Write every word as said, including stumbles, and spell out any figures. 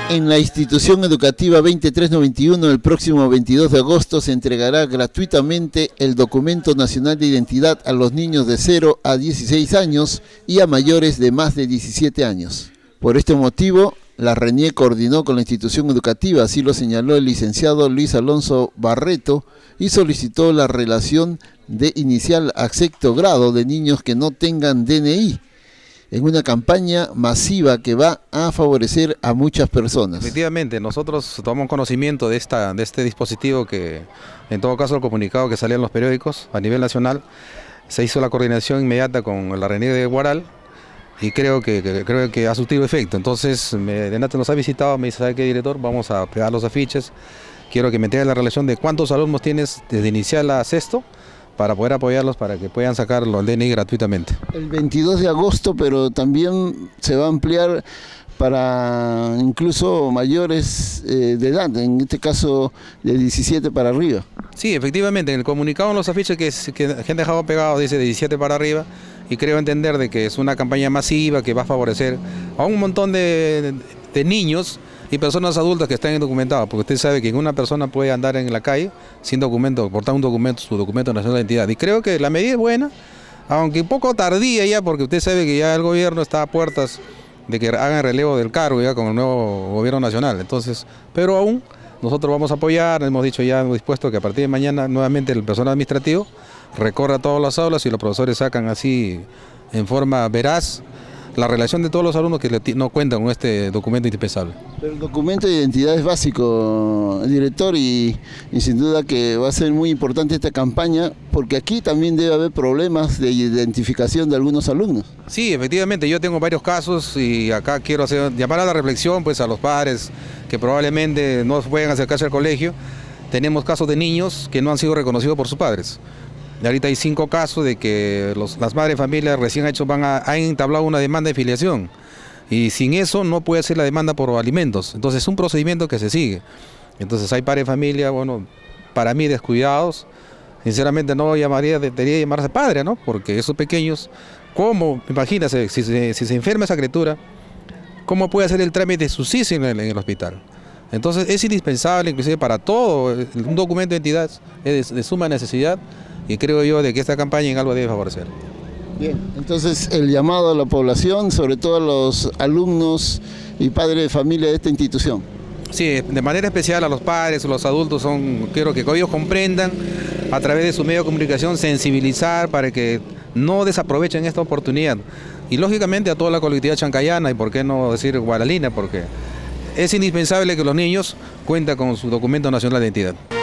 En la institución educativa veintitrés noventa y uno, el próximo veintidós de agosto se entregará gratuitamente el documento nacional de identidad a los niños de cero a dieciséis años y a mayores de más de diecisiete años. Por este motivo, la RENIEC coordinó con la institución educativa, así lo señaló el licenciado Luis Alonso Barreto, y solicitó la relación de inicial a sexto grado de niños que no tengan D N I, en una campaña masiva que va a favorecer a muchas personas. Efectivamente, nosotros tomamos conocimiento de, esta, de este dispositivo que, en todo caso, el comunicado que salía en los periódicos a nivel nacional, se hizo la coordinación inmediata con la RENIEC de Huaral y creo que, que, creo que ha surtido efecto. Entonces, me, Renato nos ha visitado, me dice, ¿sabe qué, director? Vamos a pegar los afiches, quiero que me tenga la relación de cuántos alumnos tienes desde inicial a sexto, para poder apoyarlos para que puedan sacar los D N I gratuitamente. El veintidós de agosto, pero también se va a ampliar para incluso mayores eh, de edad, en este caso de diecisiete para arriba. Sí, efectivamente, en el comunicado en los afiches que, que han dejado pegados dice de diecisiete para arriba, y creo entender de que es una campaña masiva que va a favorecer a un montón de, de niños y personas adultas que están indocumentadas, porque usted sabe que una persona puede andar en la calle sin documento, portar un documento, su documento nacional de identidad. Y creo que la medida es buena, aunque un poco tardía ya, porque usted sabe que ya el gobierno está a puertas de que hagan relevo del cargo ya con el nuevo gobierno nacional. Entonces, pero aún nosotros vamos a apoyar, hemos dicho ya, hemos dispuesto que a partir de mañana nuevamente el personal administrativo recorra todas las aulas y los profesores sacan así en forma veraz la relación de todos los alumnos que no cuentan con este documento indispensable. Pero el documento de identidad es básico, director, y, y sin duda que va a ser muy importante esta campaña, porque aquí también debe haber problemas de identificación de algunos alumnos. Sí, efectivamente, yo tengo varios casos y acá quiero hacer, llamar a la reflexión pues, a los padres que probablemente no pueden acercarse al colegio. Tenemos casos de niños que no han sido reconocidos por sus padres. Y ahorita hay cinco casos de que los, las madres de familia recién hechos van a, han entablado una demanda de filiación y sin eso no puede hacer la demanda por alimentos. Entonces es un procedimiento que se sigue. Entonces hay padres de familia, bueno, para mí descuidados. Sinceramente no llamaría, debería llamarse padre, ¿no? Porque esos pequeños, ¿cómo? Imagínese, si se, si se enferma esa criatura, ¿cómo puede hacer el trámite de subsidio en el, en el hospital? Entonces es indispensable, inclusive para todo, un documento de identidad es de, de suma necesidad. Y creo yo de que esta campaña en algo debe favorecer. Bien, entonces el llamado a la población, sobre todo a los alumnos y padres de familia de esta institución. Sí, de manera especial a los padres, a los adultos, son, quiero que ellos comprendan a través de su medio de comunicación, sensibilizar para que no desaprovechen esta oportunidad. Y lógicamente a toda la colectividad chancayana y por qué no decir guaralina, porque es indispensable que los niños cuenten con su documento nacional de identidad.